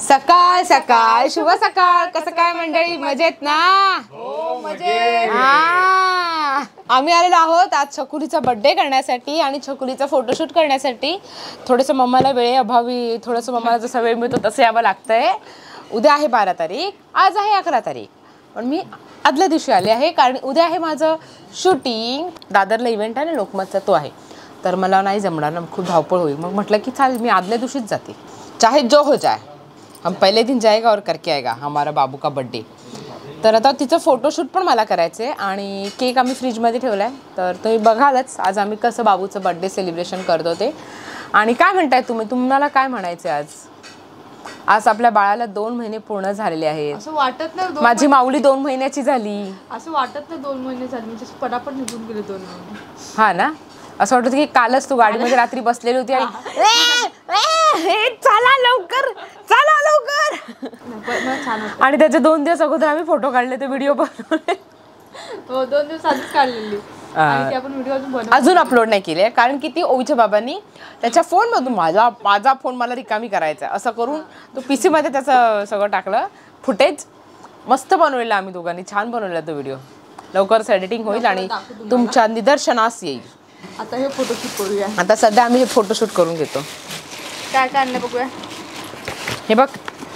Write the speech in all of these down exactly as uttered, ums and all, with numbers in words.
सकाळ सकाळ शुभ सकाळ. कसं काय मंडळी, मजेत ना? हो मजेत. हा, आम्ही आलेलो आहोत आज छकुलीचा बर्थडे करण्यासाठी आणि छकुलीचा फोटोशूट करण्यासाठी. थोडंसं मम्माला वेळेअभावी थोडंसं मम्माला जसा वेळ मिळतो तसं यावं लागतंय. उद्या आहे बारा तारीख, आज आहे अकरा तारीख, पण मी आदल्या दिवशी आले आहे कारण उद्या आहे माझं शूटिंग. दादरला इव्हेंट आहे ना लोकमतचा, तो आहे, तर मला नाही जमणार ना, खूप धावपळ होईल. मग म्हटलं की चालेल मी आदल्या दिवशीच जाते, चाहे जो हो जाए, हम पहले दिन जाएगा और करके आएगा हमारा बाबू का बर्थडे. तर आता तिचं फोटोशूट पण मला करायचं आहे आणि केक आम्ही फ्रीजमध्ये ठेवला आहे, तर तुम्ही बघालच आज आम्ही कसं बाबूचं बर्थडे सेलिब्रेशन करतो ते. आणि काय म्हणताय तुम्ही, तुम्हाला काय म्हणायचं आहे? आज आज आपल्या बाळाला दोन महिने पूर्ण झालेले आहेत. असं वाटत नाही माझी माऊली दोन महिन्याची झाली. असं वाटत नाही दोन महिने झाले, म्हणजे पटापट निघून गेले दोन महिने. हा ना, असं वाटतं की कालच तू गाडीमध्ये रात्री बसलेली होती आणि चला लवकर चला लवकर. आणि त्याचे दोन दिवस अगोदर आम्ही फोटो काढले, ते व्हिडिओ बनवले. हो, दोन दिवस आधीच काढलेली आणि ते आपण व्हिडिओ अजून बनवले, अजून अपलोड नाही केले कारण की ती ओवीच्या बाबांनी त्याच्या फोनमधून माझा माझा फोन मला रिकामी करायचा असं करून तो पी सीमध्ये त्याचं सगळं टाकलं फुटेज. मस्त बनवलेला आम्ही दोघांनी, छान बनवलेला तो व्हिडिओ. लवकरच एडिटिंग होईल आणि तुमच्या निदर्शनास येईल. आता हे फोटोशूट करूया. आता सध्या आम्ही हे फोटोशूट करून घेतो. काय काय आणलं बघूया. हे बघ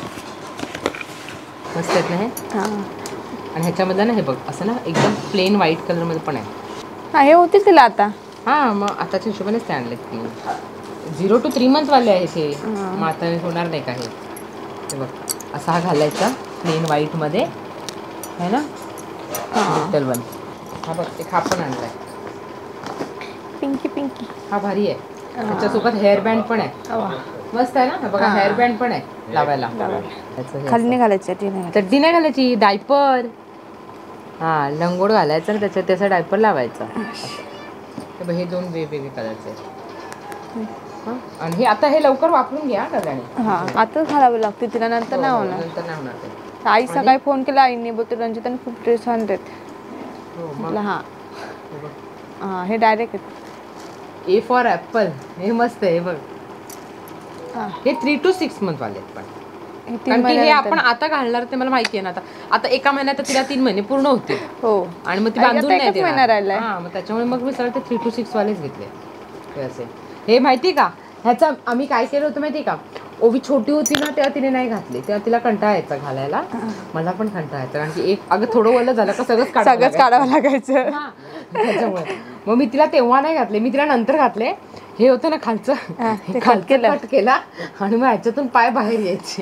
मस्त आहेत ना हे. आणि ह्याच्यामधलं ना हे बघ असं ना एकदम प्लेन व्हाईट कलरमध्ये पण आहे. हा, हे होतील तिला आता. हां, मग आताच्या हिशोबानेच ते आणलेत की झिरो टू थ्री मंथवाले आहे हे. मग आता होणार नाही का हे. हे बघ असा हा घालायचा प्लेन व्हाईटमध्ये आहे ना, डिजिटल वन. हा बघ एक हा पण आणलाय पिंकी पिंकी, हा भारी आहे. त्याच्यासोबत हेअर बँड पण आहे, मस्त आहे ना. बघा हेअर बँड पण आहे लावायला. खाली नाही घालायची, चड्डी नाही घालायची, डायपर. हा, लंगोट घालायचं आणि त्याच्यात त्याचा डायपर लावायचा. हे दोन वेगवेगळे कलरचे आहेत. आणि हे आता हे लवकर वापरून घ्या डब्याने. हा, आता घालावे लागते तिला, नंतर नाही होणार. नंतर नाही होणार ते. आई सकाळी फोन केला, आईने बोलते रंजिताने खूप ड्रेस आणलेत. हा हा, हे डायरेक्ट ए फॉर ॲपल, हे मस्त आहे. बघ हे थ्री टू सिक्स मंथ वाले पण, कारण की हे आपण आता घालणार ते मला माहिती आहे ना. आता आता एका महिन्यात तिला तीन महिने पूर्ण होते. हो, आणि मग ती बांधून नाही देणार. हा, मग त्याच्यामुळे मग मी सरळ ते थ्री टू सिक्स वालेच घेतले हे असे. हे माहिती का, ह्याचा आम्ही काय केलं होतं माहिती का, ओवी छोटी होती ना तेव्हा तिने नाही घातली, तेव्हा तिला कंटाळा यायचा घालायला. मला पण कंटाळा यायचा कारण की एक अगं थोडं वल्ल झालं का सगळंच सगळंच काढावं लागायचं. त्याच्यामुळे मग मी तिला तेव्हा नाही घातले, मी तिला नंतर घातले. हे होतं ना खालचं, कट केलं कट केला आणि मग ह्याच्यातून पाय बाहेर यायचे.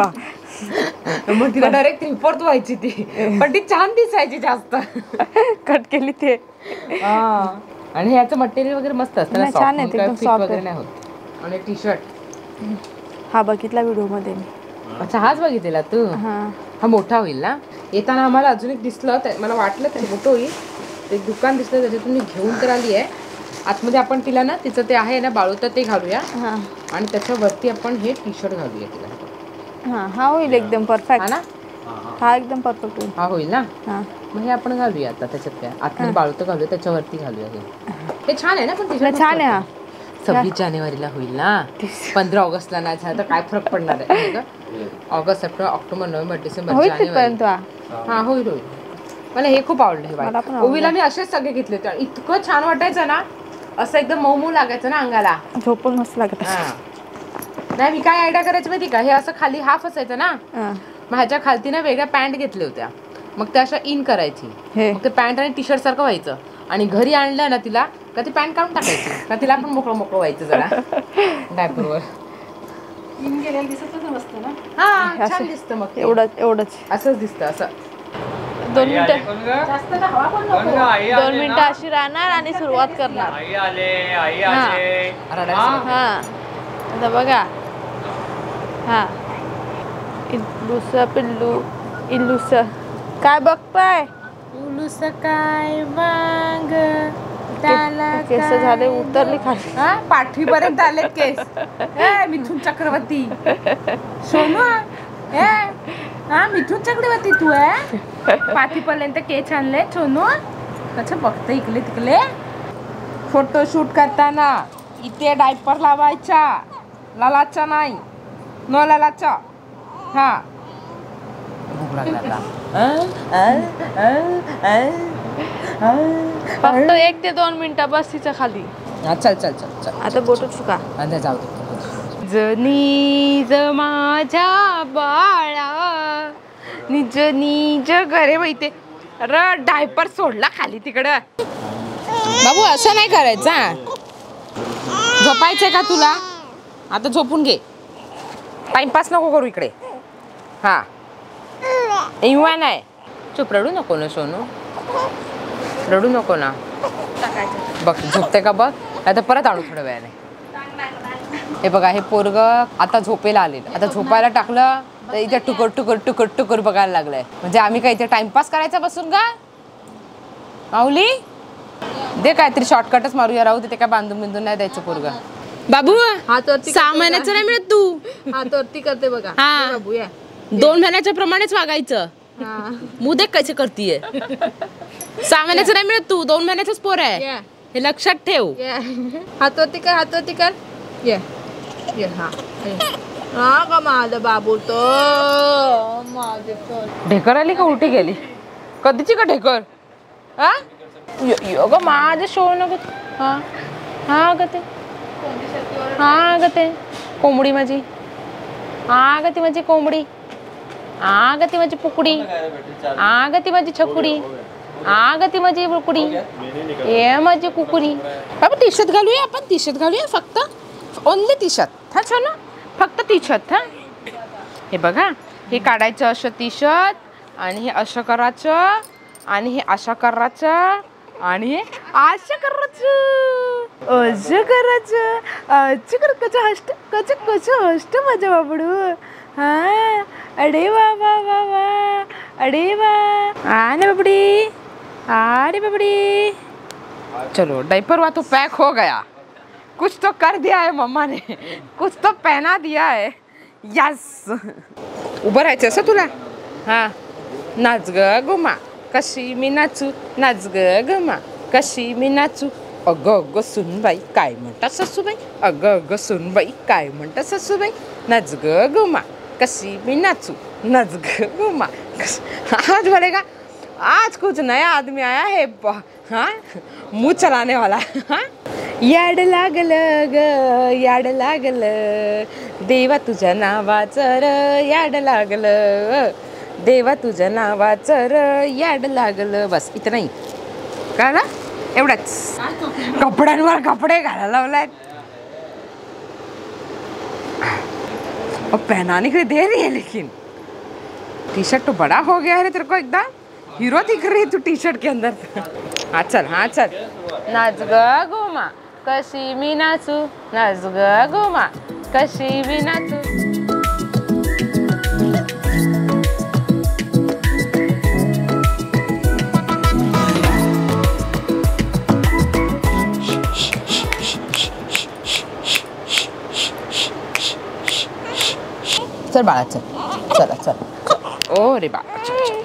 मग तिला डायरेक्ट थ्री फोर्थ व्हायची ती, पण ती छान दिसायची जास्त. कट केली ते. आणि ह्याचं मटेरियल वगैरे मस्त असतं ना, छान आहे, एकदम सॉफ्ट वगैरे नाही होत. आणि टी शर्ट हा बघितला व्हिडिओ मध्ये. अच्छा, हाच बघितलेला तू. हा मोठा होईल ना. येताना आम्हाला अजून एक दिसलं, मला वाटलं ते मोठं होईल. ते दुकान दिसलं, त्याच्यातून मी घेऊन तर आली आहे. आतमध्ये आपण तिला ना तिचं ते आहे ना बाळू, तर ते घालूया आणि त्याच्यावरती आपण हे टी शर्ट घालूया तिला. हा, हा होईल एकदम परफेक्ट ना. हा एकदम परफेक्ट होईल. हा होईल ना. मग हे आपण घालूया आता. त्याच्यात काय आतमध्ये बाळू तर घालूया, त्याच्यावरती घालूया. हे हे छान आहे ना, पण टी छान आहे. हा, सव्वीस जानेवारीला होईल ना, पंधरा ऑगस्टला नाही झालं तर काय फरक पडणार आहे. August, September, October, November, December, जानेवारी. हा होईल होईल. मला हे खूप आवडलं. हे ओवीला मी असेच सगळे घेतले होते, इतकं छान वाटायचं ना, असं एकदम मऊ मऊ लागायचं ना अंगाला, झोपून मस्त लागत. नाही, मी काय आयडिया करायची माहिती का, हे असं खाली हाफ असायचं ना, मग ह्याच्या खालती ना वेगळ्या पॅन्ट घेतल्या होत्या, मग त्या अशा इन करायची, मग ते पॅन्ट आणि टी शर्ट सारखं व्हायचं. आणि घरी आणलं ना तिला का ती पॅन्ट काढून टाकायची, का तिला पण मोकळं मोकळं व्हायचं जरा डायपरवर. इन गेलेलं दिसतच नसतं ना. हा, छान दिसतं. मग एवढंच एवढंच असंच दिसतं. असं दोन मिनिटं दोन मिनिटं अशी राहणार आणि सुरुवात करणार. हा, आता बघा. हा, इल्लूस पिल्लू, इल्लूस काय बघताय. इल्लूस काय वांग, केस झाले उतरले खाली, पाठवीपर्यंत आले केस. मिथुन चक्रवर्ती सोनू, हा मिथुन चक्रवर्ती तू आहे, पाठीपर्यंत केस आणले सोनू. कसं बघतं इकडे तिकडे. फोटोशूट करताना इथे डायपर लावायचा, लालाचा नाही, नो लालाचा. हा भूक लागला आता. फक्त एक ते दोन मिनिटं बस तिच्या खाली. हा, चल चल चल चल आता बोट चुका. आता जाऊ दे. जनीज माझ्या बाळा निज निज घरे माहिती र डायपर सोडला खाली तिकडं. बाबू असं नाही करायचं हा. झोपायचंय का तुला? आता झोपून घे. टाइमपास नको करू इकडे. हा इवा नाही. चुप रडू नको ना सोनू. रडू नको ना. बघ झोपते का बघ. आता परत आणू थोड्या वेळाने. हे बघा हे पोरग आता झोपेला आलेलं. आता झोपायला टाकलं तर इथे टुकर टुकर टुकर टुकर बघायला लागलंय. म्हणजे आम्ही काय इथे टाइमपास करायचा बसून का? माऊली दे काहीतरी शॉर्टकटच मारूया. राहू दे ते काय बांधून बिंदून नाही द्यायचं पोरग. बाबू हातवरती सहा महिन्याचं नाही मिळत तू. हातवरती करते बघा. हा. ये बाबू या. दोन महिन्याच्या प्रमाणेच वागायचं. मुदे कसे करतीये. सहा महिन्याचं नाही मिळत तू. दोन महिन्याचंच पोर आहे. ये. हे लक्षात ठेव. ये. हातवरती कर हातवरती कर. ये ये हा ये. हा का माझं बाबू तो माझे ढेकर आली का उलटी गेली? कधीची का ढेकर? हा ग माझं शो नको. हा हा ग ते हा ग ते कोंबडी माझी. हा ग ती माझी कोंबडी. हा ग ती माझी पुकडी. हा ग ती माझी छकुडी. हा ग ती माझी बुकुडी. ये माझी कुकुडी. बाबा टी शर्ट घालूया आपण. टी शर्ट घालूया फक्त. Only T shirt. हा छान ना. फक्त टी शर्ट. हा हे बघा हे काढायचं असं टी शर्ट आणि हे असं करायचं आणि हे असं करायचं आणि हे असं करायचं असं करायचं असं कर. कसं हसत कसं कसं हसत माझं बाबडू. हा अरे वा वा वा वा. अरे वा. आने बाबड़ी. अरे बाबड़ी. चलो डायपर हुआ तो पैक हो गया. कुछ तो कर दिया है मम्मा ने. कुछ तो पहना दिया है. यस. उभं राहायचं असं तुला. हा नाच ग गुमा कशी मी नाचू. नाच ग गुमा कशी मी नाचू. अगं अगं सुनबाई काय म्हणतात सासूबाई. अगं अगं सुनबाई काय म्हणतात सासूबाई. नाच ग गुमा कशी मी नाचू. नाच ग गुमा. आज बोलेगा आज कुछ नया आदमी आया है. हाँ मुँह चलाने वाला. हाँ याड लागलं ग याड लागलं देवा तुझ्या नावाचं र याड लागलं. देवा तुझ्या नावाचं र याड लागलं. बस इथं नाही का ना एवढंच. कपड्यांवर कपडे घालायला लावलाय. और पहनाने के लिए दे रही है लेकिन टी शर्ट तो बड़ा हो गया है तेरे को. एकदम हीरो दिख रही है तू टी शर्ट के अंदर. हाँ चल हाँ चल. नाच ग गोमा कशी मी नाचू. नाच ग गोमा कशी मी नाचू. चल बाळा चल. चला चल. ओ रे बाळा चल चल.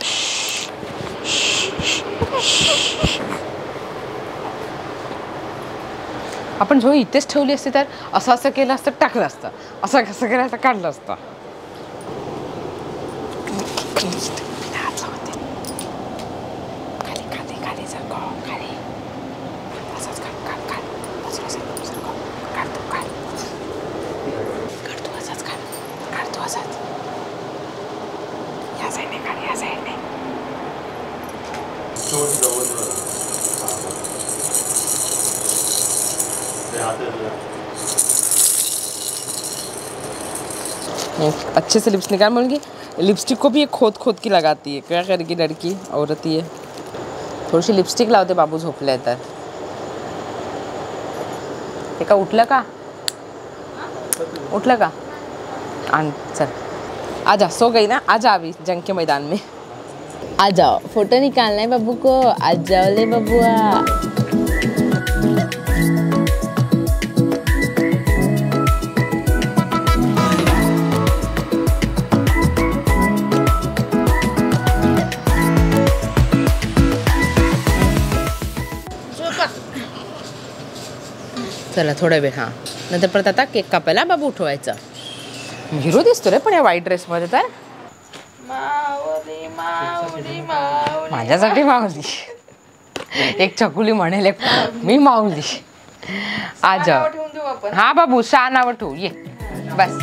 आपण झोळी इथेच ठेवली असती तर असं असं केलं असतं टाकलं असतं. असं कसं केलं असतं काढलं असतं. खाली खाली खाली सरको खाली. असंच काढ काढ काढ. असं असं सरको काढ तू काढ. काढ तू असंच काढ. काढ तू असंच. या साईडने काढ या साईडने. अच्छे से लिप्स निकाल. बोलेंगे लिपस्टिक को भी एक खोद खोद की लगाती है. क्या करेगी लड़की औरत ही है. थोडीशी लिपस्टिक लावते बाबू झोपले तर. ते का उठलं का उठलं का. आण चल. आजा सो गई ना. आजा अभी जंग के मैदान में. आ जाओ फोटो निकालना है बाबू को. आ जाओ ले बबुआ. चला थोडा वेळ. हां नंतर परत आता केक कापायला बाबू उठवायचा. हिरो दिसतो रे पण या व्हाईट ड्रेस मध्ये तर. माऊली माऊली माऊली. माझ्यासाठी माऊली. एक चकुली म्हणेल एक मी माऊली. आज ठेवून देऊ आपण. हा बाबू सहा नावं ठेवू ये बस.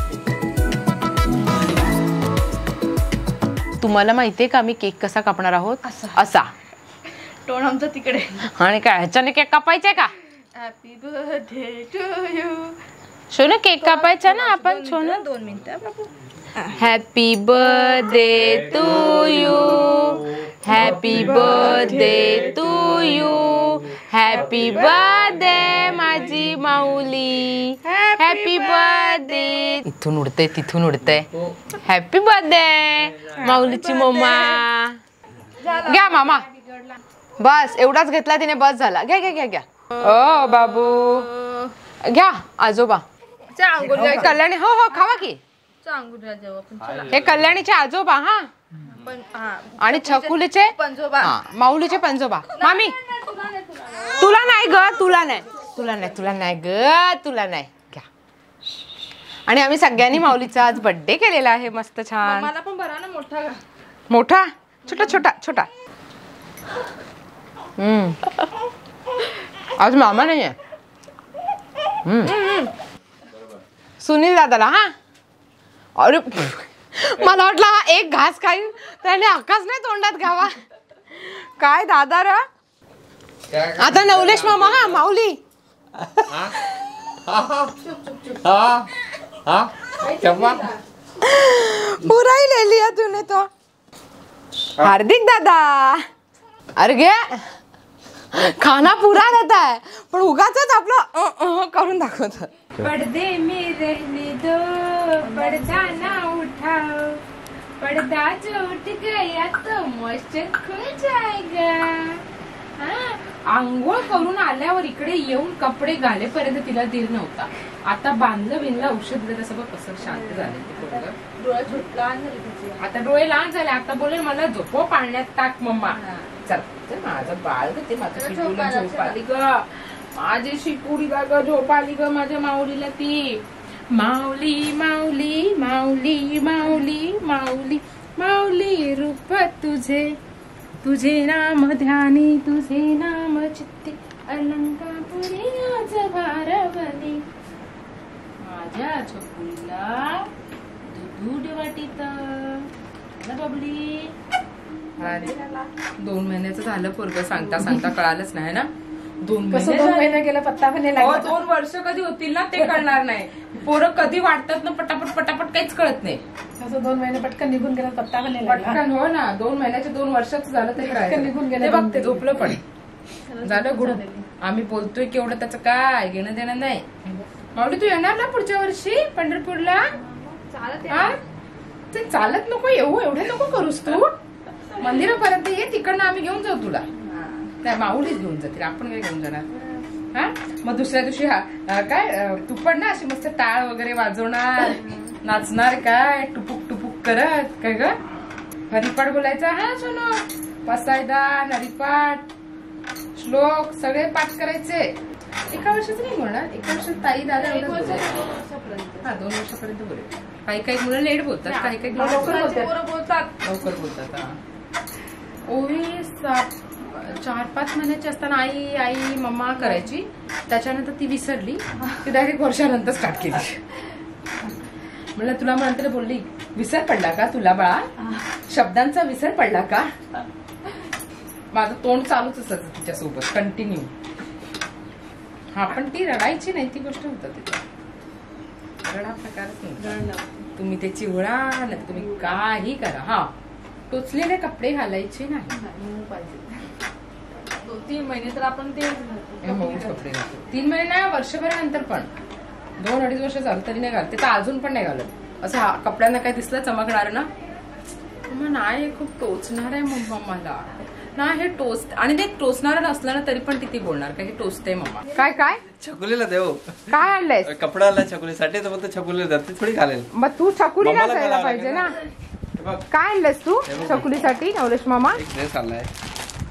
तुम्हाला माहितीये का आम्ही केक कसा कापणार आहोत? असा. टोन आमचं तिकडे. आणि काय ह्याच्याने केक कापायचे का? Happy birthday to you. Sonu cake कापायचा ना आपण. सोनू दोन मिनिटं बाबू. Happy birthday to you. Happy birthday to you. Happy birthday माझी माऊली. Happy birthday. इथून उडते तिथून उडते. हॅपी बर्थडे माऊलीची मम्मा. घ्या मामा. बस एवढाच घेतला तिने बस झाला. घ्या घ्या घ्या घ्या. ओ बाबू घ्या. आजोबा हे कल्याणी. हो हो खावा की. हे कल्याणीचे आजोबा. हा आणि छकुलीचे पंजोबा. माऊलीचे पंजोबा. मामी तुला नाही ग तुला नाही तुला नाही तुला नाही ग तुला नाही. घ्या. आणि आम्ही सगळ्यांनी माऊलीचा आज बर्थडे केलेला आहे मस्त छान. मला पण बरा ना मोठा. मोठा छोटा छोटा छोटा. हम्म आज मामा नाही आहे. सुनील दादाला. हा अरे मला वाटलं हा एक घास खाईल त्याने आकाश नाही तोंडात घ्यावा. काय दादा र. आता नवलेश मामा. हा माऊली. बुराई ले लिया तूने तो. हार्दिक दादा. अरे घे खाना पुरा देता है पण उगाच आपलं करून दाखवत. पर्दे में रहने दो पर्दा ना उठाओ. पर्दा जो उठ गया तो मॉइश्चर खुल जाएगा. आंघोळ करून आल्यावर इकडे येऊन कपडे घालेपर्यंत तिला धीर नव्हता. आता बांधलं बिनलं औषध दिलं तसं बघ कसं शांत झालं. आता डोळे लहान झाले. आता बोले मला झोपो पाळण्यात टाक मम्मा. चल माझं बाळ ग ते माझं शिकूला झोप आली ग. माझी शिकुडीला ग झोप आली ग माझ्या माऊलीला ती. माऊली माऊली माऊली माऊली माऊली माऊली रूप तुझे तुझे नाम ध्यानी तुझे नाम चित्ते अलंकापुरी आज भारवली. माझ्या छकुलीला दूध वाटीत ना बबली. दोन महिन्याचं झालं पोरग सांगता सांगता कळालंच नाही ना. दोन महिने गेला पत्ता पण दोन वर्ष कधी होतील ना ते कळणार नाही. पोरं कधी वाटतात ना पटापट पटापट काहीच कळत नाही. असं दोन महिने पटकन निघून गेला पत्ता पण पटकन. हो ना दोन महिन्याचे दोन वर्षाचं झालं ते निघून गेलं. बघते झोपलं पण झालं गुड. आम्ही बोलतोय की एवढं त्याचं काय घेणं देणं नाही. माऊली तू येणार ना पुढच्या वर्षी पंढरपूरला? ते चालत नको येऊ एवढे नको करूस तू. मंदिरापर्यंत ये तिकडनं आम्ही घेऊन जाऊ तुला. त्या माऊलीच घेऊन जातील आपण काय घेऊन जाणार. हा मग दुसऱ्या दिवशी हा काय तू पण ना अशी मस्त टाळ वगैरे वाजवणार नाचणार काय टुपुक टुपुक करत काय ग. हरिपाठ बोलायचा. हा सोनू पसायदान हरिपाठ श्लोक सगळे पाठ करायचे. एका वर्षाचं नाही म्हणणार. एका वर्षात ताई दादा हा दोन वर्षापर्यंत बोलेल. काही काही मुलं लेट बोलतात काही काही लवकर बोलतात लवकर बोलतात. हा ओवी चार पाच महिन्याची असताना आई आई मम्मा करायची. त्याच्यानंतर ती विसरली. ती डायरेक्ट वर्षानंतर स्टार्ट केली. म्हणलं तुला म्हणते बोलली विसर पडला का तुला बाळा. शब्दांचा विसर पडला का. माझं तोंड चालूच असायचं तिच्यासोबत कंटिन्यू. हा पण ती रडायची नाही ती गोष्ट होत. तिचा रडा प्रकारच नाही. तुम्ही ते चिवळा नाही तुम्ही काही करा. हा टोचलेले कपडे घालायचे नाही. तीन महिने तर आपण ते कपडे घालतो. तीन महिने वर्षभरानंतर पण दोन अडीच वर्ष झालं तरी नाही घालते. तर अजून पण नाही घालत. असं कपड्यांना काय दिसलं चमकणार ना मग नाही खूप टोचणार आहे मम्मा मला ना हे टोस्ट. आणि ते टोचणार नसलं ना तरी पण किती बोलणार का हे टोचते मम्मा. काय काय छकुलीला देऊ काय आणलंय कपडा आणला छकुलीसाठी तर फक्त छकुलीला जाते थोडी घालेल. मग तू छकुलीला मम्माला जायला घालावं पाहिजे ना. लागेल. काय आणलंस तू छकुलीसाठी नवलेश मामा. एक ड्रेस आणलाय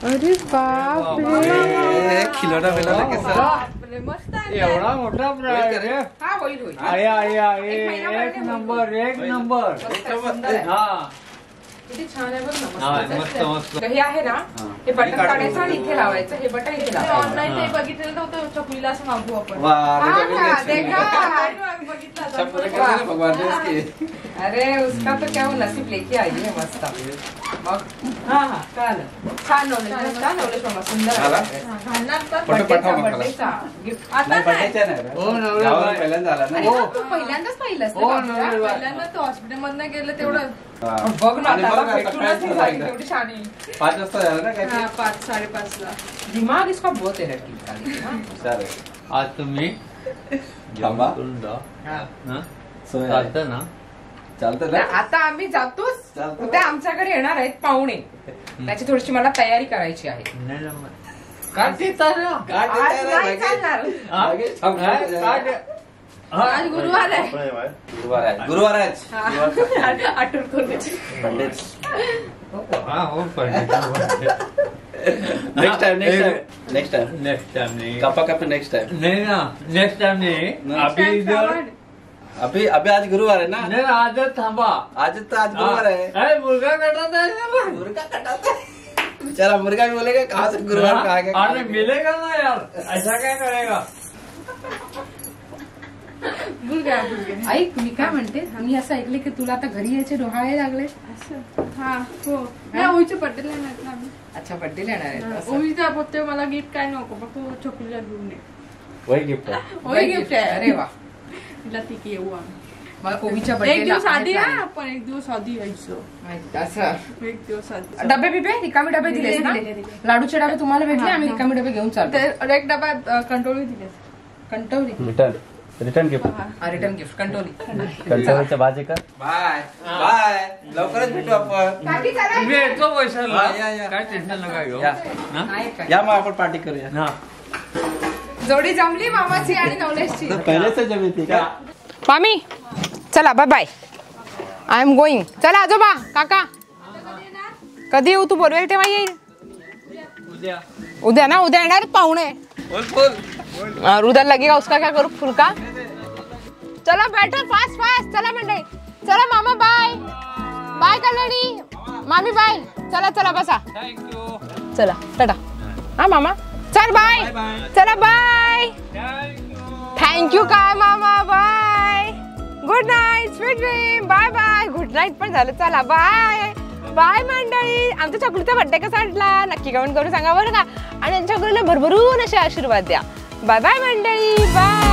अरे बाप ए, खिलौना बिलौना कैसा बापरे, मस्त आहे. एवढा मोठा प्राय रे. हा होईल होईल आहे आहे आहे एक महिनाभर एक नाही नंबर एक नंबर. सुंदर आहे. हा किती छान आहे बघ ना, हा, मस्त. मस्त मस्त. हे आहे ना, हे बटन काढायचं आणि इथे लावायचं, हे बटन इथे ते लावायचं. ऑनलाईन ते बघितलेलं नव्हतं चकुलीला असं मागू आपण. वा हा देखो ना, देखो देखा. बघितलं सब पूरे आता. कैसे भगवान ने इसके अरे उसका तो क्या वो नसीब लेके आई है मस्त. मग हा हा कळालं. छान नवलेश, छान नवलेश मामा, सुंदर झाला? आहे. हा, घालणार तर. फोटो पाठवा मग मला. बर्थडेचा गिफ्ट. आता नाही नाही. बड्डेच्या नाही रे. हो, नवरा गावाला बाई. पहिल्यांदा आला ना अरे वा, तू पहिल्यांदाच पाहिलंस ना हो, बाबूला? नवरा बाई. पहिल्यांदा तो हॉस्पिटल मधनं गेलं तेवढं. हा. बघ ना, आणि त्याला बघ ना, भेटूनच सकाळी नाही झाली, तेवढी शानी. पाच वाजता झालं ना काय हा, पाच साडेपाच ला. दिमाग इसका बहुत है लड़की का, लेकिन, हाँ. चालेल आज तुम्ही थांबा. करून जा. हा. हा? सोय आहे. चालतं ना. चालतं ना आता आम्ही जातोच. चालतं. उद्या आमच्याकडे येणार आहेत पाहुणे, त्याची थोडीशी मला तयारी करायची आहे. नाही जमत. का? ते तर. गाठ आज देता है नाही ना, चालणार. हा? लगेच थांबतो. हा? काय? हा? आज गुरुवार आहे. गुरुवार आहे गुरुवार आहे आज. गुरुवार आठवण करून द्यायची. बड्डेच. हा, हो, पाहिजे. Next time next time next time next time नाही. कापा कापा नेक्स्ट टाइम नाही ना, नेक्स्ट टाइम नाही. नाही. अभि जर अभी अभी आज गुरुवार है ना नाही आजच थांबा. आज तो आज गुरुवार है अरे मुलगा कटत आहे ना. मुर्गा कटाता है बेचारा मुर्गा भी बोलेगा कहाँ से गुरुवार का आ गया अरे मिलेगा ना यार, ऐसा काय करेगा. गुलगा गुलगा. ऐक मी काय म्हणते, मी असं ऐकले की तुला आता घरी यायचे डोहाळे लागले. असं. हा हो नाही ओळीचे बड्डे नाही ना आम्ही. अच्छा बर्थडे येणार आहेत असं. ओळीचा बोलते मला गिफ्ट काय नको फक्त चकुलीला घेऊन ये. वही गिफ्ट आहे. ओळी गिफ्ट आहे. अरे वा. तिला ती की येऊ आम्ही. मला कोबीच्या एक दिवस आधी बर्थडे हा आपण एक दिवस आधी यायचं. असं एक दिवस आधी. डबे बिबे रिकामी डबे दिलेस ना, दिले, दिले, दिले. लाडूचे डबे तुम्हाला भेटले, हा, आम्ही हा. रिकामी डबे घेऊन चालतो. ते एक डबा कंट्रोल दिले. कंटवली return return gift return gift कंटवली. कंटाळीच्या भाजी का बाय बाय लवकरच भेटू आपण काकी चला. मी येतो पैशाला. हा, या, या. काय टेन्शन नका घेऊ. या. हा? आहे काय? या मग आपण पार्टी करूया हा. जोडी जमली मामाची आणि नवलेशची. तर पहिले से जमी थी का मामी चला bye bye. I am going. चला आजोबा काका कधी येऊ, तू बोलवेल तेव्हा येईल. उद्या उद्या ना, उद्या येणार पाहुणे. बोल बोल और उधर लगेगा उसका क्या करूँ फुल का. चला बैठो फास्ट फास्ट. चला मंडळी, चला मामा बाय बाय कल्याणी मामी बाय. चला चला बसा. थँक्यू. चला टाटा. हा मामा चल बाय. चला बाय. थँक्यू काय मामा bye. Good night sweet dream. Bye bye. Good night पण झालं. चला बाय बाय मंडळी. आमच्या चकुलीचा बड्डे कसा वाटला नक्की कमेंट करून सांगा बरं का. आणि आमच्या चकुलीला भरभरून असे आशीर्वाद द्या. बाय बाय मंडळी बाय.